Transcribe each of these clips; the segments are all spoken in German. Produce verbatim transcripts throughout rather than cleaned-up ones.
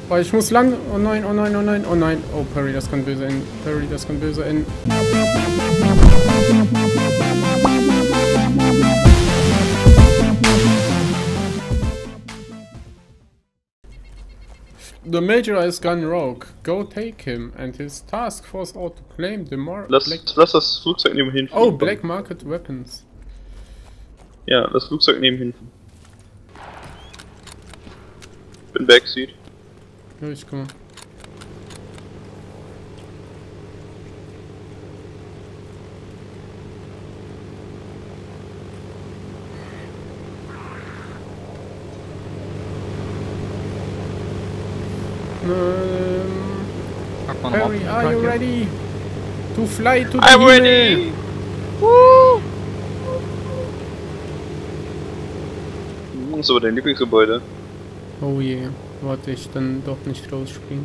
Oh, ich muss lang. Oh nein, oh nein, oh nein, oh nein. Oh, Perry, das kann böse enden. Perry, das kann böse enden. The Major has gone rogue. Go take him and his task force out to claim the more. Lass, black... lass das Flugzeug neben hinten. Oh, Black Market Weapons. Ja, das Flugzeug neben hinten. Bin Backseat. Ja, ich komme. Um, Harry, are you ready to fly to the I'm Himmel? ready! Woo! Das ist aber dein Lieblingsgebäude. Oh je, yeah. Warte, ich dann doch nicht rausspringen.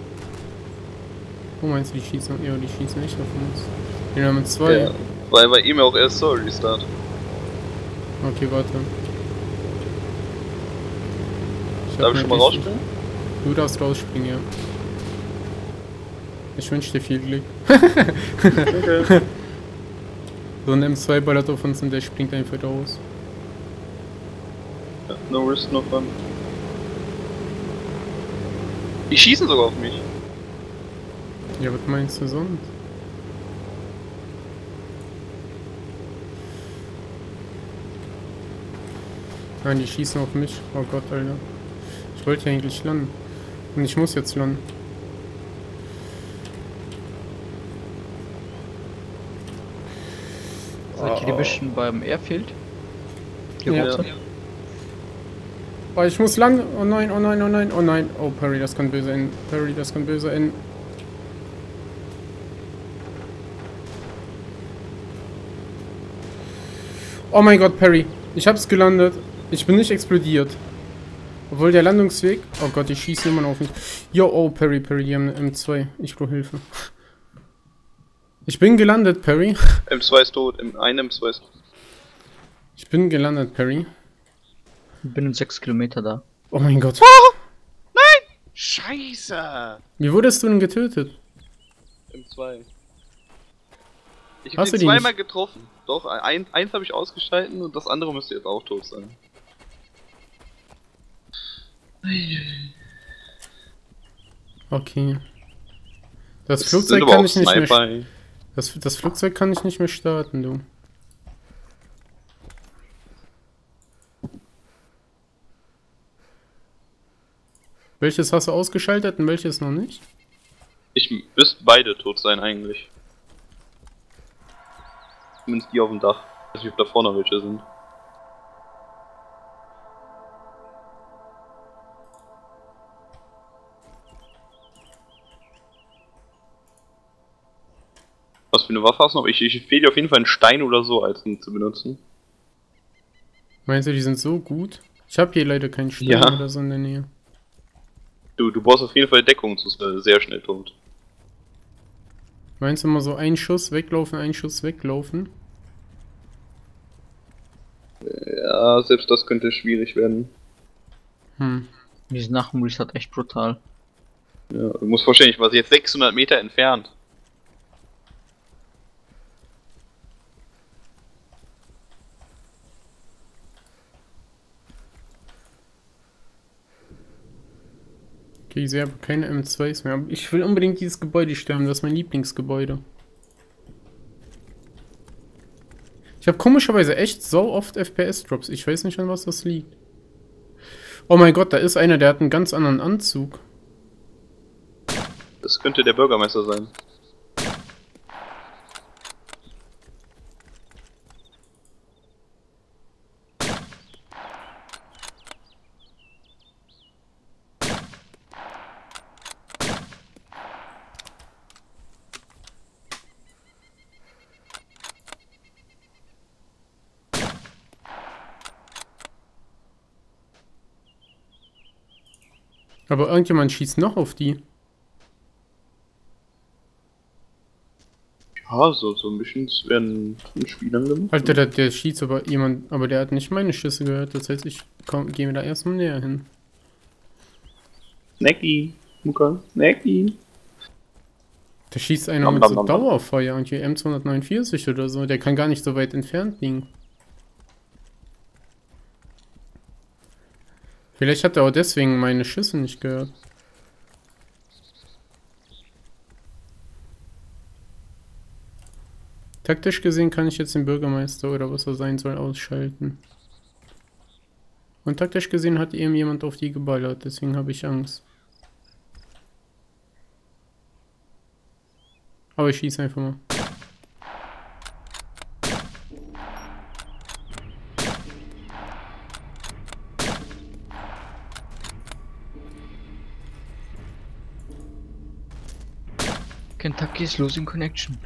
Wo meinst du, die schießen? Ja, die schießen nicht auf uns. Wir haben zwei. Ja, weil bei ihm auch erst Soul Restart. Okay, warte. Ich Darf ich schon mal rausspringen? Du darfst rausspringen, ja. Ich wünsche dir viel Glück. Okay. So ein M zwei ballert auf uns und der springt einfach raus. Ja, no risk, no fun. Die schießen sogar auf mich. Ja, was meinst du sonst? Nein, die schießen auf mich. Oh Gott, Alter. Ich wollte ja eigentlich landen. Und ich muss jetzt landen. Seid ihr die Mission beim Airfield? Ja. Ja. Oh, ich muss lang. Oh nein, oh nein, oh nein, oh nein. Oh, Perry, das kann böse enden. Perry, das kann böse enden. Oh mein Gott, Perry. Ich hab's gelandet. Ich bin nicht explodiert. Obwohl der Landungsweg... Oh Gott, die schießen immer noch auf mich. Yo, oh, Perry, Perry, die haben eine M zwei. Ich brauche Hilfe. Ich bin gelandet, Perry. M zwei ist tot, ein M zwei ist tot. Ich bin gelandet, Perry. Ich bin in sechs Kilometer da. Oh mein Gott. Oh! Nein! Scheiße! Wie wurdest du denn getötet? M zwei. Ich hab Hast den du die zweimal nicht? getroffen. Doch, ein, eins habe ich ausgeschalten und das andere müsste jetzt auch tot sein. Okay. Das, Das Flugzeug sind aber kann auch ich nicht mehr... Sniper. Das, das Flugzeug kann ich nicht mehr starten, du. Welches hast du ausgeschaltet und welches noch nicht? Ich müsste beide tot sein eigentlich. Zumindest die auf dem Dach. Ich weiß nicht, ob da vorne welche sind. Was für eine Waffe hast du noch? Ich, ich empfehle dir auf jeden Fall einen Stein oder so als ihn zu benutzen. Meinst du, die sind so gut? Ich habe hier leider keinen Stein Ja. oder so in der Nähe. Du, du brauchst auf jeden Fall Deckung, sonst wäre sehr schnell tot. Meinst du mal so ein Schuss weglaufen, ein Schuss weglaufen? Ja, selbst das könnte schwierig werden. Hm. Die sind nach dem Restart echt brutal. Ja, du musst vorstellen, ich war jetzt sechshundert Meter entfernt. Okay, ich sehe aber keine M zweis mehr. Aber ich will unbedingt dieses Gebäude sterben, das ist mein Lieblingsgebäude. Ich habe komischerweise echt so oft F P S-Drops. Ich weiß nicht, an was das liegt. Oh mein Gott, da ist einer, der hat einen ganz anderen Anzug. Das könnte der Bürgermeister sein. Aber irgendjemand schießt noch auf die. Ja, so, so ein bisschen werden von Spielern gemacht. Alter, der, der schießt aber jemand, aber der hat nicht meine Schüsse gehört. Das heißt, ich gehe mir da erstmal näher hin. Snack ihn, Mucke, snack ihn. Da schießt einer Nom, mit nom, so nom, nom. Dauerfeuer und hier M zweihundertneunundvierzig oder so. Der kann gar nicht so weit entfernt liegen. Vielleicht hat er auch deswegen meine Schüsse nicht gehört. Taktisch gesehen kann ich jetzt den Bürgermeister oder was er sein soll ausschalten. Und taktisch gesehen hat eben jemand auf die geballert, deswegen habe ich Angst. Aber ich schieße einfach mal. Kentucky is losing connection.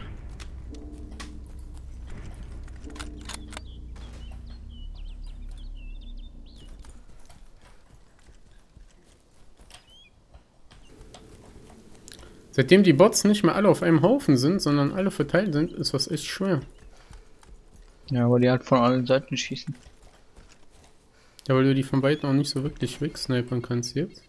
Seitdem die Bots nicht mehr alle auf einem Haufen sind, sondern alle verteilt sind, ist das echt schwer. Ja, weil die halt von allen Seiten schießen. Ja, weil du die von beiden auch nicht so wirklich wegsnipern kannst jetzt.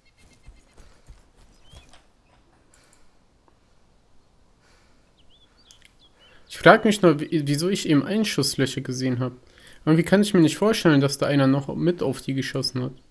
Ich frage mich nur, wieso ich eben Einschusslöcher gesehen habe. Irgendwie kann ich mir nicht vorstellen, dass da einer noch mit auf die geschossen hat.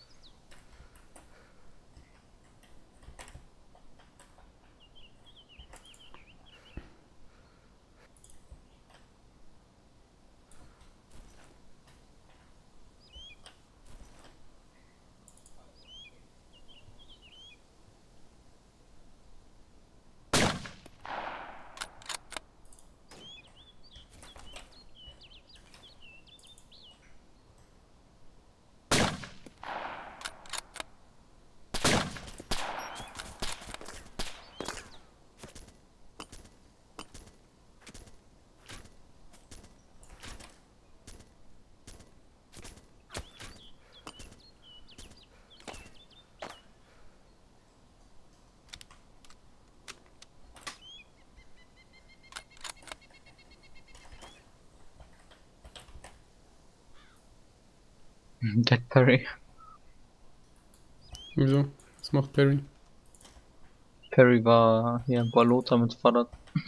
Dead Perry. Wieso? Was macht Perry? Perry war hier Balota mit Fahrrad.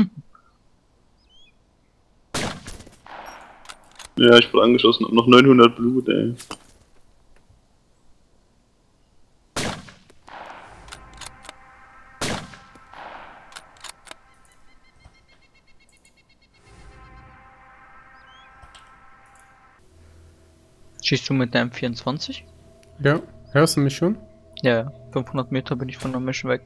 Ja, ich wurde angeschossen, hab noch neunhundert Blut, ey. Schießt du mit der M vierundzwanzig? Ja, hörst du mich schon? Ja, ja. fünfhundert Meter bin ich von der Mission weg.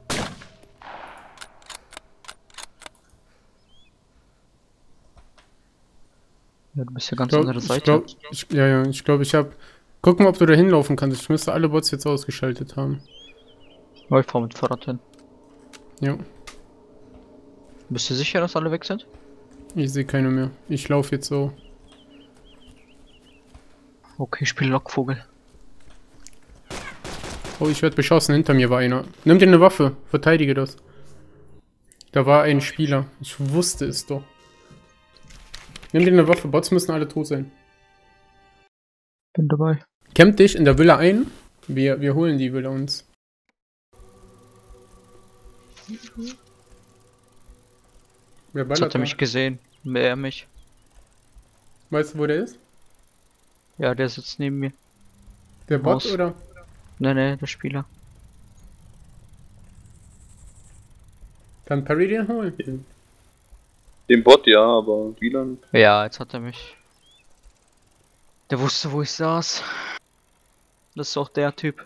Ja, du bist ja ganz Glaub, andere ich Seite. glaub, ich, ja, ja, ich glaube, ich habe... Guck mal, ob du da hinlaufen kannst. Ich müsste alle Bots jetzt ausgeschaltet haben. Oh, ich fahr mit Fahrrad hin. Ja, Bist du sicher, dass alle weg sind? ich sehe keine mehr. Ich laufe jetzt so. Okay, ich spiele Lockvogel. Oh, ich werde beschossen. Hinter mir war einer. Nimm dir eine Waffe. Verteidige das. Da war ein Spieler. Ich wusste es doch. Nimm dir eine Waffe. Bots müssen alle tot sein. Bin dabei. Camp dich in der Villa ein. Wir, wir holen die Villa uns. Wer Jetzt ballert hat er da? mich gesehen. Wer mich. Weißt du, wo der ist? Ja, der sitzt neben mir. Der Bot Aus. oder? Ne, ne, der Spieler. Kann Perry den holen? Den Bot ja, aber Wieland. Ja, jetzt hat er mich. Der wusste, wo ich saß. Das ist auch der Typ.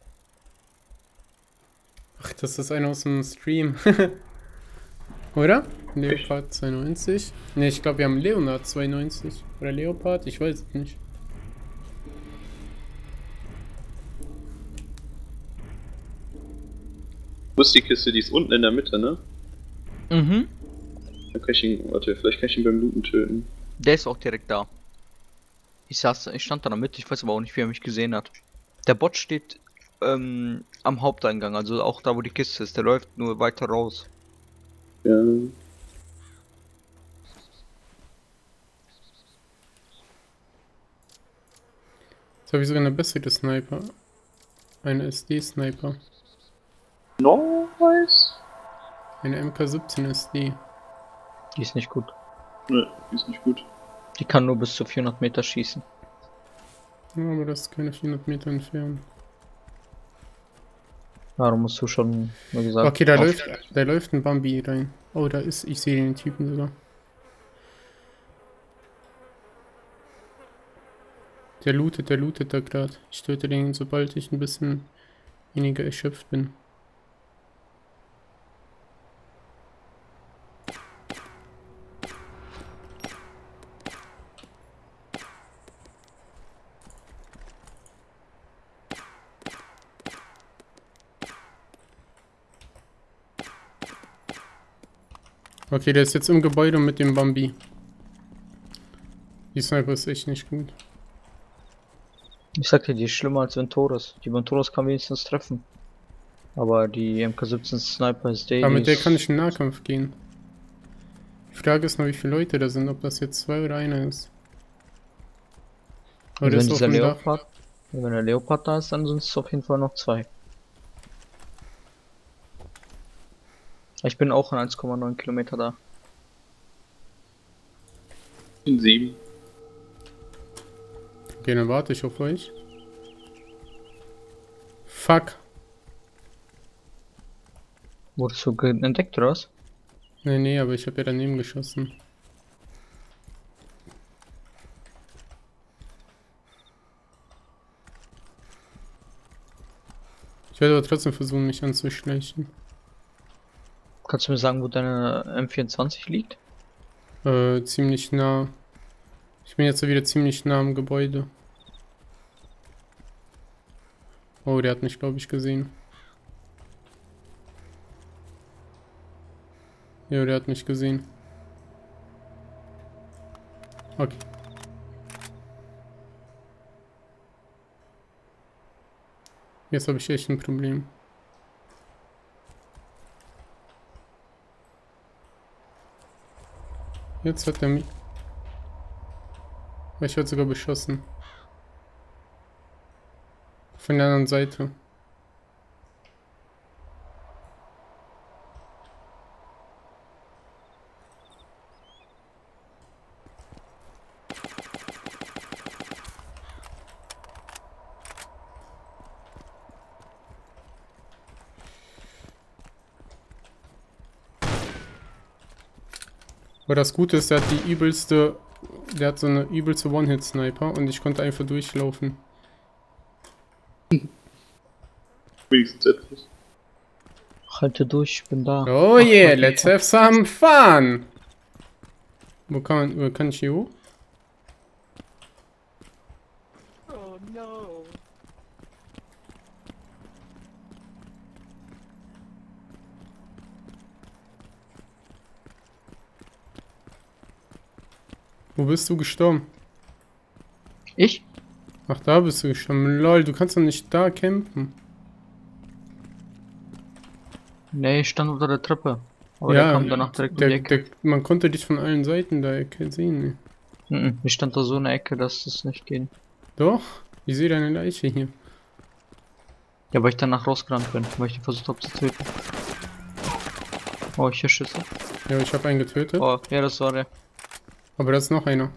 Ach, das ist einer aus dem Stream. Oder? Leopard zweiundneunzig. Ne, ich glaube, wir haben Leonard zweiundneunzig. Oder Leopard, ich weiß es nicht. Wo ist die Kiste? Die ist unten in der Mitte, ne? Mhm. Dann kann ich ihn, warte, vielleicht kann ich ihn beim Looten töten. Der ist auch direkt da. Ich saß, ich stand da in der Mitte, ich weiß aber auch nicht, wie er mich gesehen hat. Der Bot steht ähm, am Haupteingang, also auch da, wo die Kiste ist. Der läuft nur weiter raus. Ja. Jetzt habe ich sogar eine bessere Sniper. Eine S D-Sniper. Nice. Eine M K siebzehn S D. Die ist nicht gut. Ne, die ist nicht gut. Die kann nur bis zu vierhundert Meter schießen. Ja, aber das ist keine vierhundert Meter entfernt. Darum musst du schon, wie gesagt. Okay, da auf- läuft, da läuft ein Bambi rein. Oh, da ist, ich sehe den Typen sogar. Der lootet, der lootet da gerade. Ich töte den, sobald ich ein bisschen weniger erschöpft bin. Okay, der ist jetzt im Gebäude mit dem Bambi. Die Sniper ist echt nicht gut. Ich sag dir, die ist schlimmer als Venturas. Die Venturas kann wenigstens treffen. Aber die M K siebzehn Sniper S D. Aber mit die der ist- kann ich in Nahkampf gehen. Die Frage ist noch, wie viele Leute da sind, ob das jetzt zwei oder einer ist. Aber Und der wenn ist auf dieser dem Dach. Leopard, wenn der Leopard da ist, dann sind es auf jeden Fall noch zwei. Ich bin auch in eins Komma neun Kilometer da. In sieben. Okay, dann warte ich auf euch. Fuck. Wurdest du ge- entdeckt oder was? Nee, nee, aber ich habe ja daneben geschossen. Ich werde aber trotzdem versuchen, mich anzuschleichen. Kannst du mir sagen, wo deine M vierundzwanzig liegt? Äh, ziemlich nah. Ich bin jetzt wieder ziemlich nah am Gebäude. Oh, der hat mich, glaube ich, gesehen. Ja, der hat mich gesehen. Okay. Jetzt habe ich echt ein Problem. Jetzt hat er mich... Ich werde sogar beschossen. Von der anderen Seite. Aber das Gute ist, der hat die übelste... Der hat so eine übelste One-Hit-Sniper und ich konnte einfach durchlaufen. Wenigstens etwas. Halte durch, ich bin da. Oh Ach, yeah, okay. let's have some fun! Wo kann man... Wo kann ich hier hoch? Oh no. Wo bist du gestorben? Ich? Ach, da bist du gestorben. Lol, du kannst doch nicht da campen. Nee, ich stand unter der Treppe. Aber der kam danach direkt um die der, Ecke. der, man konnte dich von allen Seiten da sehen. Ne? Mhm, ich stand da so in der Ecke, dass das nicht ging. Doch, ich sehe deine Leiche hier. Ja, weil ich danach rausgerannt bin, weil ich die versucht habe zu töten. Oh, ich höre Schüsse. Ja, ich habe einen getötet. Oh, ja, das war der. Aber da ist noch einer.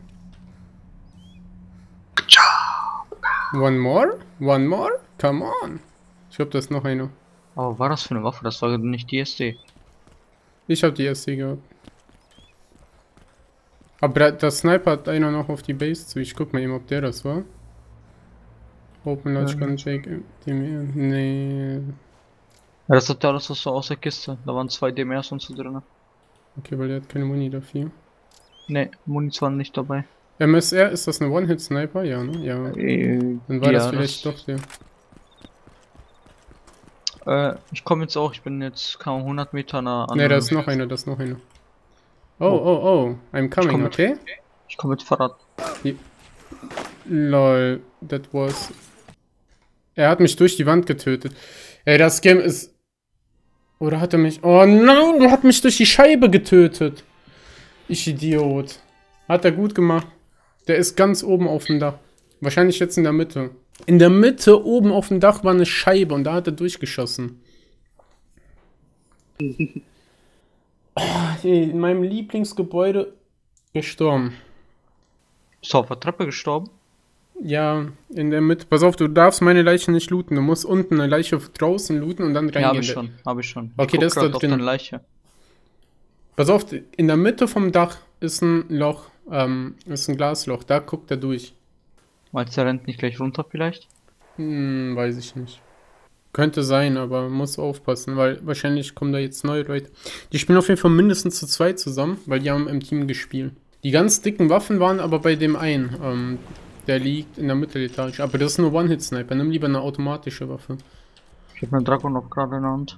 One more? One more? Come on. Ich glaube, da ist noch einer. Aber war das für eine Waffe? Das war nicht die S D. Ich habe die S D gehabt. Aber da- der Sniper hat einer noch auf die Base zu. Ich guck mal eben, ob der das war. Open Large Ja. Gun Jake. Nee. Ja, das hat ja alles so aus der Kiste. Da waren zwei D M Rs und so drin. Okay, weil der hat keine Muni dafür. Ne, Muniz waren nicht dabei. M S R, ist das eine One-Hit-Sniper? Ja, ne? Ja. Äh, Dann war ja, das vielleicht doch der. Äh, ich komme jetzt auch, ich bin jetzt kaum hundert Meter nah an. Ne, da ist noch einer, da ist noch einer. Oh, oh, oh. I'm coming, komm mit. okay? Ich komme mit Fahrrad. Lol, that was... Er hat mich durch die Wand getötet. Ey, das Game ist... Oder hat er mich... Oh nein, er hat mich durch die Scheibe getötet. Ich Idiot. Hat er gut gemacht. Der ist ganz oben auf dem Dach. Wahrscheinlich jetzt in der Mitte. In der Mitte, oben auf dem Dach, war eine Scheibe und da hat er durchgeschossen. In meinem Lieblingsgebäude gestorben. Bist du auf der Treppe gestorben? Ja, in der Mitte. Pass auf, du darfst meine Leiche nicht looten. Du musst unten eine Leiche draußen looten und dann reingehen. Ja, hab ich schon, hab ich schon. Ich Okay, guck das ist grad da auf drin. deine Leiche. Pass auf, in der Mitte vom Dach ist ein Loch, ähm, ist ein Glasloch. Da guckt er durch. Meinst du, er rennt nicht gleich runter vielleicht? Hm, weiß ich nicht. Könnte sein, aber muss aufpassen, weil wahrscheinlich kommen da jetzt neue Leute. Die spielen auf jeden Fall mindestens zu zweit zusammen, weil die haben im Team gespielt. Die ganz dicken Waffen waren aber bei dem einen. Ähm, der liegt in der Mitteletage. Aber das ist nur One-Hit-Sniper. Nimm lieber eine automatische Waffe. Ich hab einen Dragon noch gerade in der Hand.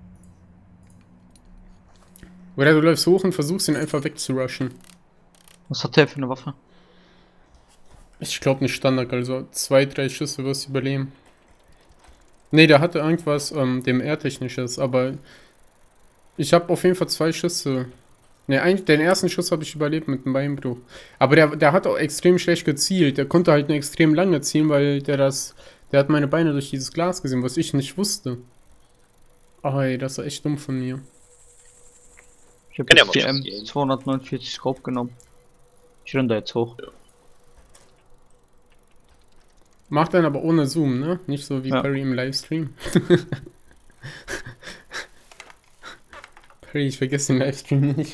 Oder du läufst hoch und versuchst ihn einfach wegzurushen. Was hat der für eine Waffe? Ich glaube nicht Standard, also zwei, drei Schüsse wirst du überleben. Ne, der hatte irgendwas, ähm, dem R-Technisches, aber ich habe auf jeden Fall zwei Schüsse. Ne, eigentlich den ersten Schuss habe ich überlebt mit dem Beinbruch. Aber der, der hat auch extrem schlecht gezielt. Der konnte halt nur extrem lange zielen, weil der das, der hat meine Beine durch dieses Glas gesehen, was ich nicht wusste. Oh, ey, das war echt dumm von mir. Ich hab Kann ja jetzt die mal M passieren. zweihundertneunundvierzig Scope genommen. Ich renne da jetzt hoch. Ja. Macht dann aber ohne Zoom, ne? Nicht so wie Ja. Perry im Livestream. Perry, ich vergesse den Livestream nicht.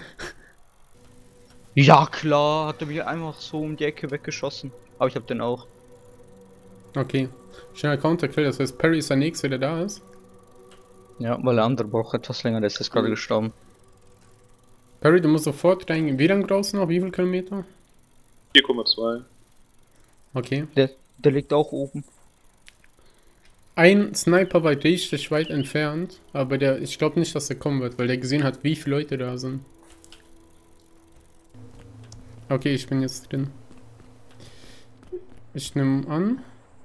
Ja klar, hat er mich einfach so um die Ecke weggeschossen. Aber ich hab den auch. Okay. Schneller Counterkill, das heißt Perry ist der nächste, der da ist. Ja, weil der andere braucht etwas länger, der ist jetzt gerade Mhm. gestorben. Perry, du musst sofort reingehen. Wie lang brauchst du noch? Wie viele Kilometer? vier Komma zwei. Okay. Der, der liegt auch oben. Ein Sniper war richtig weit entfernt, aber der, ich glaube nicht, dass der kommen wird, weil der gesehen hat, wie viele Leute da sind. Okay, ich bin jetzt drin. Ich nehme an.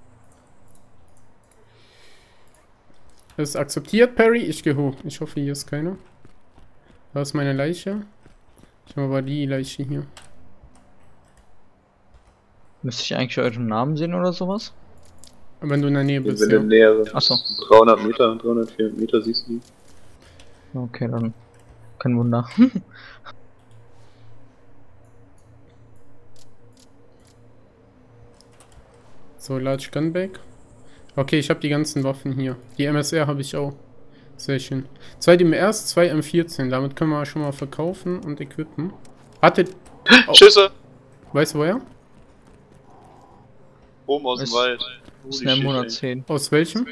Ist akzeptiert, Perry. Ich gehe hoch. Ich hoffe, hier ist keiner. Da ist meine Leiche. Ich habe aber die Leiche hier. Müsste ich eigentlich euren Namen sehen oder sowas? Wenn du in der Nähe Wenn bist, wir ja. in der Nähe sind. Ach so. dreihundert Meter, dreihundert, vierhundert Meter siehst du die. Okay, dann. Kein Wunder. So, Large Gunback. Okay, ich habe die ganzen Waffen hier. Die M S R habe ich auch. Sehr schön. Zwei D M Rs, zwei M vierzehn. Damit können wir schon mal verkaufen und equippen. Hatte. Oh, Schüsse! weißt du woher? Oben aus dem Ist- Wald. Das ist Holy eine shit, M ey. hundertzehn. Aus welchem?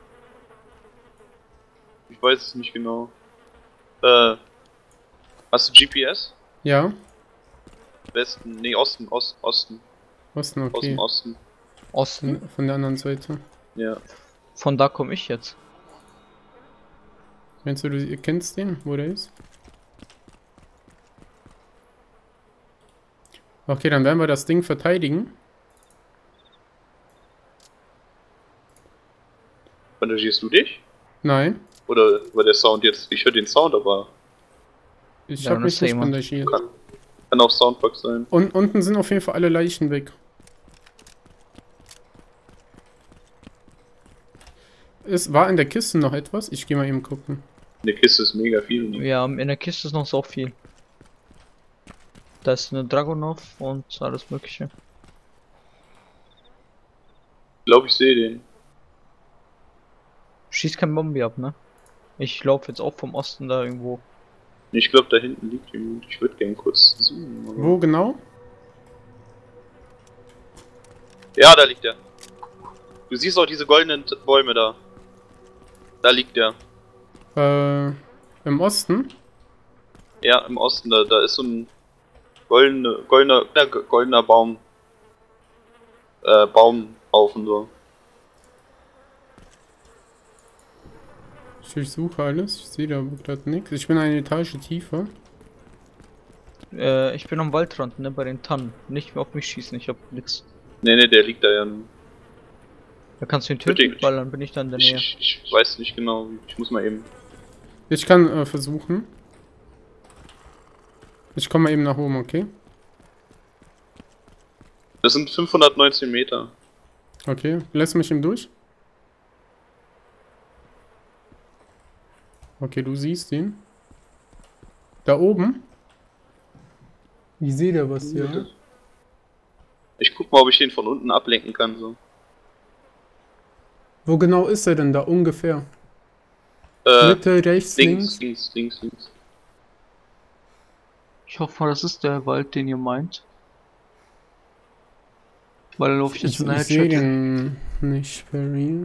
Ich weiß es nicht genau. Äh. Hast du G P S? Ja. Westen? Nee, Osten, Ost, Osten. Osten, Aus okay. dem Osten. Osten. Von, von der anderen Seite. Ja. Von da komme ich jetzt. Meinst du, du kennst den, wo der ist? Okay, dann werden wir das Ding verteidigen. Bandagierst du dich? Nein. Oder war der Sound jetzt? Ich höre den Sound, aber Ich Ja, habe dann mich ist da nicht jemand. bandagiert. kann, kann auch Soundbug sein. Und unten sind auf jeden Fall alle Leichen weg. Es war in der Kiste noch etwas. Ich gehe mal eben gucken. In der Kiste ist mega viel. Ne? Ja, in der Kiste ist noch so viel. Da ist eine Dragonov und alles mögliche. Ich glaube, ich sehe den. Schießt kein Bombi ab, ne? Ich laufe jetzt auch vom Osten da irgendwo. Ich glaube, da hinten liegt jemand. Ich würde gerne kurz zoomen. aber- Wo genau? Ja, da liegt er. Du siehst auch diese goldenen T- Bäume da. Da liegt der. Äh, im Osten? Ja, im Osten, da, da ist so ein goldener, goldener, äh, goldener Baum. Äh, Baumhaufen so. Ich suche alles. Ich sehe da gerade nichts. Ich bin eine Etage tiefer. Äh, ich bin am Waldrand, ne? Bei den Tannen. Nicht mehr auf mich schießen, ich hab nix. Ne, ne, der liegt da ja. nur. Da kannst du ihn Bitte. töten, weil dann bin ich dann in der Ich, Nähe. ich, ich weiß nicht genau. Ich muss mal eben. Ich kann äh, versuchen. Ich komme mal eben nach oben, okay? Das sind fünfhundertneunzehn Meter. Okay, lässt mich ihm durch? Okay, du siehst ihn. Da oben? Ich sehe da was, ja. Ich guck mal, ob ich den von unten ablenken kann, so. Wo genau ist er denn da ungefähr? Äh, Mitte, rechts, links, links? links, links, links. Ich hoffe mal, das ist der Wald, den ihr meint. Weil dann laufe ich jetzt Ich, in der ich sehe Headshot. den nicht, Perry.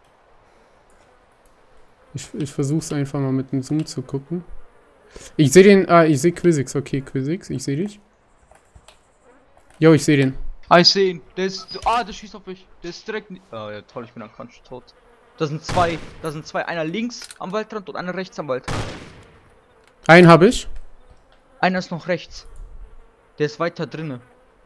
Ich, ich versuche es einfach mal mit dem Zoom zu gucken. Ich sehe den, ah, ich sehe Quizix, okay, Quizix, ich sehe dich. Jo, ich sehe den. Ah, ich sehe ihn. Der ist. Ah, der schießt auf mich. Der ist direkt. Ah, ja, toll, ich bin am Crunch tot. Da sind zwei. Da sind zwei. Einer links am Waldrand und einer rechts am Waldrand. Einen habe ich. Einer ist noch rechts. Der ist weiter drinne.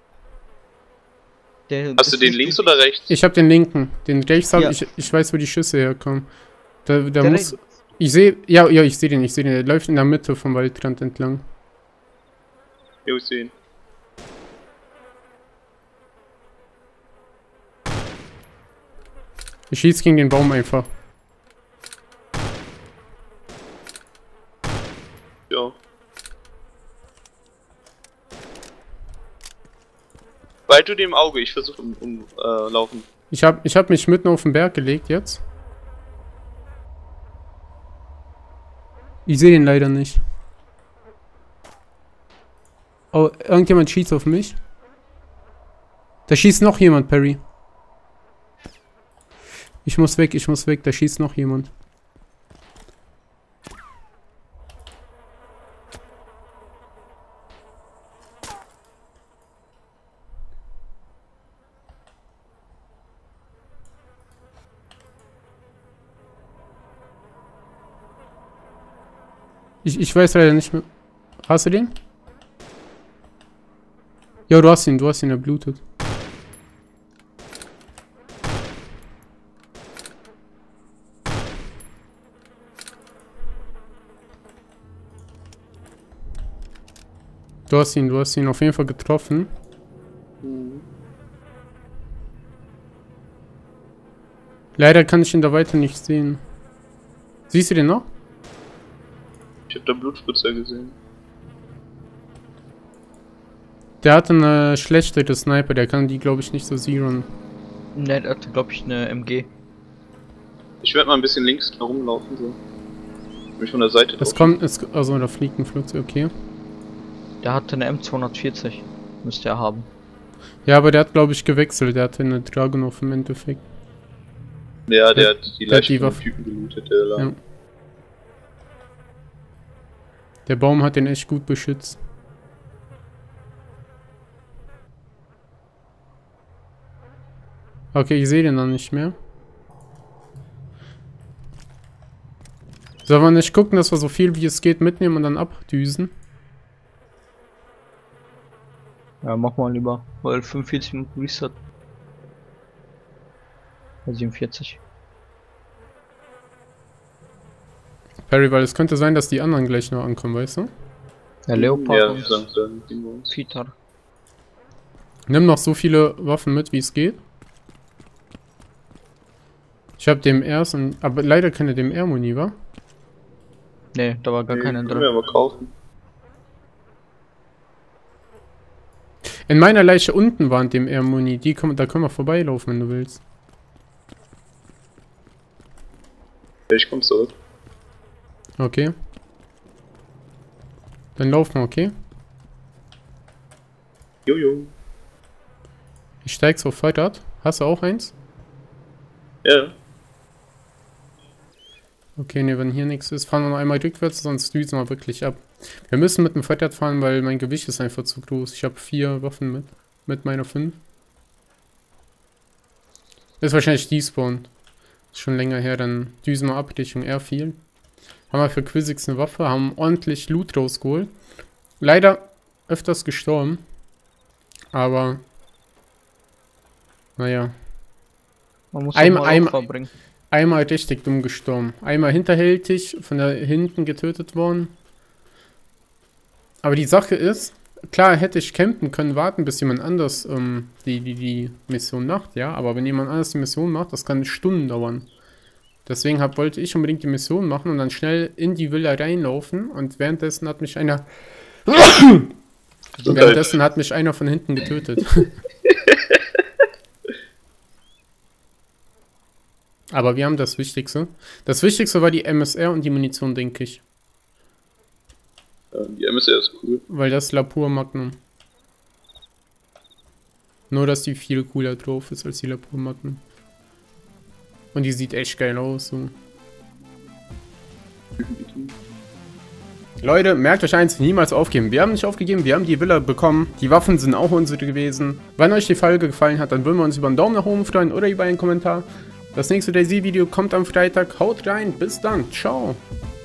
Der Hast du ist den nicht links durch- oder rechts? Ich habe den linken. Den rechts habe Ja. ich. Ich weiß, wo die Schüsse herkommen. Da, da Der muss. rechts. Ich sehe. Ja, ja, ich sehe den, ich sehe den. Der läuft in der Mitte vom Waldrand entlang. Jo, ich seh ihn. Ich schieße gegen den Baum einfach. Ja. Bald du dem Auge, ich versuche um, um äh, laufen. Ich habe ich hab mich mitten auf den Berg gelegt jetzt. Ich sehe den leider nicht. Oh, irgendjemand schießt auf mich. Da schießt noch jemand, Perry. Ich muss weg, ich muss weg, da schießt noch jemand. Ich, ich weiß leider nicht mehr. Hast du den? Ja, du hast ihn, du hast ihn, er blutet. Du hast ihn, du hast ihn auf jeden Fall getroffen. Leider kann ich ihn da weiter nicht sehen. Siehst du den noch? Ich hab da Blutspritzer gesehen. Der hatte eine schlechtere Sniper, der kann die glaube ich nicht so zeroen. Ne, der hatte, glaube ich, eine M G. Ich werde mal ein bisschen links herumlaufen, so. Mich von der Seite Es drauf. kommt, es, also da fliegt ein Flugzeug, okay. Der hatte eine M zweihundertvierzig. Müsste er haben. Ja, aber der hat glaube ich gewechselt, der hatte eine Dragunov im Endeffekt. Ja, der hat die der hat die leichten Waffe. Typen gelootet, der da. Ja. Der Baum hat den echt gut beschützt. Okay, ich sehe den dann nicht mehr. Sollen wir nicht gucken, dass wir so viel wie es geht mitnehmen und dann abdüsen? Ja, mach mal lieber. Weil fünfundvierzig Minuten Reset. siebenundvierzig. Perry, weil es könnte sein, dass die anderen gleich noch ankommen, weißt du? Der Leopard Ja, und langsam sind wir uns. Peter. Nimm noch so viele Waffen mit, wie es geht. Ich habe dem erst, aber leider keine dem R-Muni, wa? Ne, da war gar Nee, keiner können wir drin. aber kaufen. In meiner Leiche unten waren dem R-Muni, die kommen, da können wir vorbeilaufen, wenn du willst. Ja, ich komm zurück. Okay. Dann laufen wir, okay? Jojo. Ich steig's auf Fahrrad. Hast du auch eins? Ja. Okay, ne, wenn hier nichts ist, fahren wir noch einmal rückwärts, sonst düsen wir wirklich ab. Wir müssen mit dem Fahrrad fahren, weil mein Gewicht ist einfach zu groß. Ich habe vier Waffen mit, mit meiner fünf. Ist wahrscheinlich despawn. Ist schon länger her, dann düsen wir ab Richtung R vier. Haben wir für Quizix eine Waffe, haben ordentlich Loot rausgeholt. Leider öfters gestorben. Aber, naja. Man muss Ein- auch mal ein- Opfer bringen. Einmal richtig dumm gestorben. Einmal hinterhältig, von da hinten getötet worden. Aber die Sache ist, klar hätte ich campen können, warten, bis jemand anders ähm, die, die, die Mission macht, ja. Aber wenn jemand anders die Mission macht, das kann Stunden dauern. Deswegen hab, wollte ich unbedingt die Mission machen und dann schnell in die Villa reinlaufen. Und währenddessen hat mich einer... währenddessen hat mich einer von hinten getötet. Aber wir haben das Wichtigste. Das Wichtigste war die M S R und die Munition, denke ich. Ja, die M S R ist cool. Weil das ist Lapua Magnum. Nur, dass die viel cooler drauf ist als die Lapua Magnum. Und die sieht echt geil aus, so. Leute, merkt euch eins, niemals aufgeben. Wir haben nicht aufgegeben, wir haben die Villa bekommen. Die Waffen sind auch unsere gewesen. Wenn euch die Folge gefallen hat, dann würden wir uns über einen Daumen nach oben freuen oder über einen Kommentar. Das nächste Daisy-Video kommt am Freitag. Haut rein, bis dann, ciao.